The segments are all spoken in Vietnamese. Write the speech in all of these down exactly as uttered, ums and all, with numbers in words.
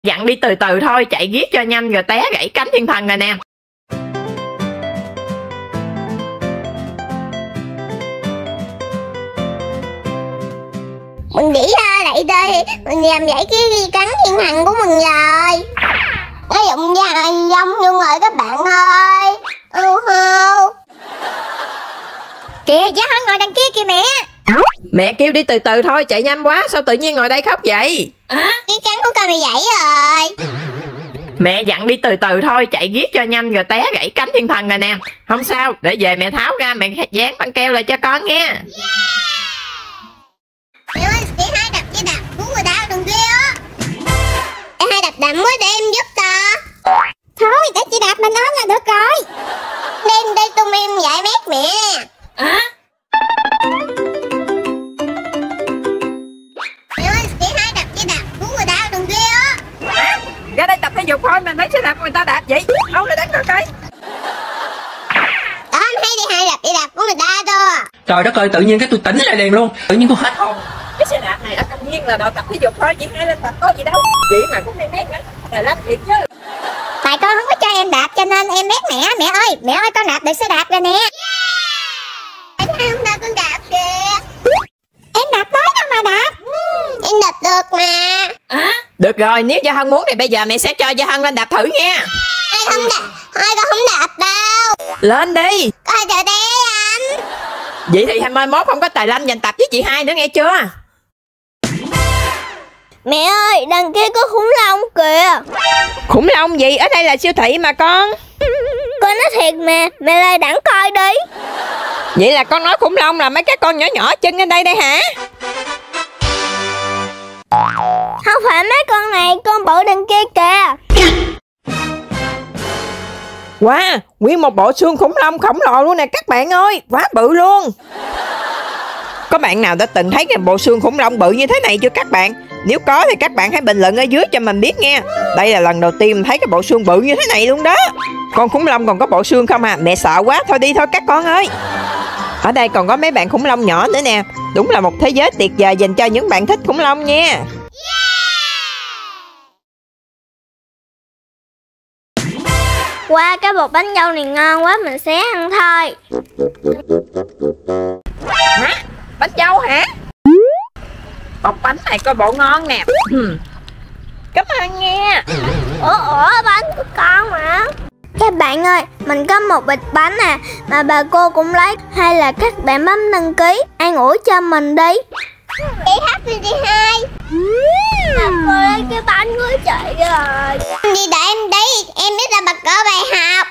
Dặn đi từ từ thôi, chạy giết cho nhanh rồi té gãy cánh thiên thần rồi nè. Mình nghĩ ra lại đây, mình làm vậy cái ghi cắn thiên thần của mình rồi. Nó dụng ra giống luôn rồi các bạn ơi. Ô hô. Kìa, Gia Hân ngồi đằng kia kìa mẹ. Mẹ kêu đi từ từ thôi, chạy nhanh quá, sao tự nhiên ngồi đây khóc vậy? À, cái cắn của con bị gãy rồi. Mẹ dặn đi từ từ thôi, chạy giết cho nhanh rồi té gãy cánh thiên thần rồi nè. Không sao, để về mẹ tháo ra, mẹ dán băng keo lại cho con nghe. Yeah. Mẹ ơi, để hai đập với đập của người ta đằng kia á. Để hai đập đậm quá để em giúp ta. Thôi, để chị đạp mình ốm là được rồi. Đem đây tụi em dạy mét mẹ. À? Mẹ ơi, để hai đập với đập của người ta đằng kia á. À, ra đây tập thể dục thôi, mình thấy xe đạp người ta đạp vậy. Đâu là đánh coi coi. Đó, em thấy đi hai đập đi đạp của người ta thôi. Trời đất ơi, tự nhiên cái tôi tỉnh lại liền luôn. Tự nhiên tôi hết hồn. Cái xe đạp này ở công viên là đội tập thể dục thôi, chị hai lên tập có gì đâu. Chị mà cũng hay mét nữa, là lắm thiệt chứ. Tại con không có cho em đạp cho nên em mét mẹ. Mẹ ơi, mẹ ơi con đạp được xe đạp rồi nè. Yeah. Em thấy không ta con đạp kìa. Em đạp tới đâu mà đạp. uhm, Em đạp được mà. À? Được rồi, nếu Gia Hân muốn thì bây giờ mẹ sẽ cho Gia Hân lên đạp thử nha. Ai không đạp, ai con không đạp đâu. Lên đi. Coi chờ té anh. Vậy thì mai mốt không có Tài Lanh dành tập với chị hai nữa nghe chưa? Mẹ ơi, đằng kia có khủng long kìa. Khủng long gì? Ở đây là siêu thị mà con. Con nói thiệt mà, mẹ lại đẳng coi đi. Vậy là con nói khủng long là mấy cái con nhỏ nhỏ chân lên đây đây hả? Không phải mấy con này, con bự đằng kia kìa. Wow, nguyên một bộ xương khủng long khổng lồ luôn nè các bạn ơi. Quá bự luôn. Có bạn nào đã từng thấy cái bộ xương khủng long bự như thế này chưa các bạn? Nếu có thì các bạn hãy bình luận ở dưới cho mình biết nha. Đây là lần đầu tiên mình thấy cái bộ xương bự như thế này luôn đó. Con khủng long còn có bộ xương không à? Mẹ sợ quá, thôi đi thôi các con ơi. Ở đây còn có mấy bạn khủng long nhỏ nữa nè. Đúng là một thế giới tuyệt vời dành cho những bạn thích khủng long nha. Wow, cái bột bánh dâu này ngon quá, mình sẽ ăn thôi. Hả? Bánh dâu hả? Bọc bánh này coi bộ ngon nè. Cảm ơn nha. Ủa, ủa, bánh của con mà. Các bạn ơi, mình có một bịch bánh nè, mà bà cô cũng lấy. Hay là các bạn bấm đăng ký, an ủi cho mình đi. Chị hát đi chị hai. Bà cô lấy cái bánh của chị rồi. Đi đợi em đi, em biết là bà có bài học.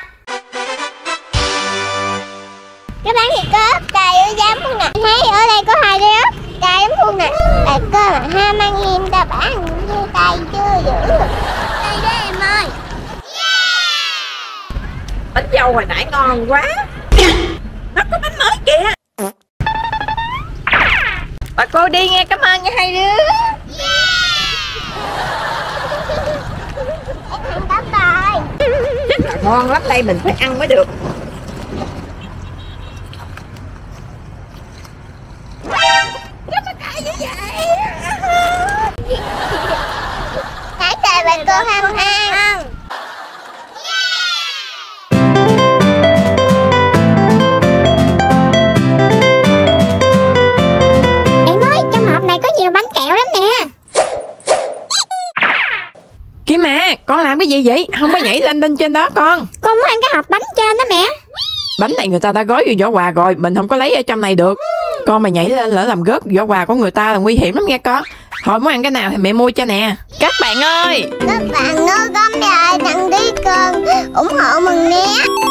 Cái bánh thì có ớt cay ở giám luôn nè. Thấy ở đây có hai cái ớt cay lắm luôn nè. Bà cô mà ham ăn em ta bán như tay chưa giữ. Đây đó em ơi. Bánh dâu hồi nãy ngon quá. Nó có bánh mới kìa. Bà cô đi nghe, cảm ơn nha hai đứa. Em ăn cắp rồi. Chắc là ngon lắm, đây mình phải ăn mới được. Hãy chờ bà cô ham ăn. Em ơi, trong hộp này có nhiều bánh kẹo lắm nè. Kim à, con làm cái gì vậy? Không có nhảy lên lên trên đó con. Con muốn ăn cái hộp bánh trên đó mẹ. Bánh này người ta đã gói vô giỏ quà rồi, mình không có lấy ở trong này được. Con mà nhảy lên lỡ làm rớt giỏ quà của người ta là nguy hiểm lắm nghe con. Thôi muốn ăn cái nào thì mẹ mua cho nè. Các bạn ơi, Các bạn nhớ bấm like, đăng ký kênh ủng hộ mình nhé.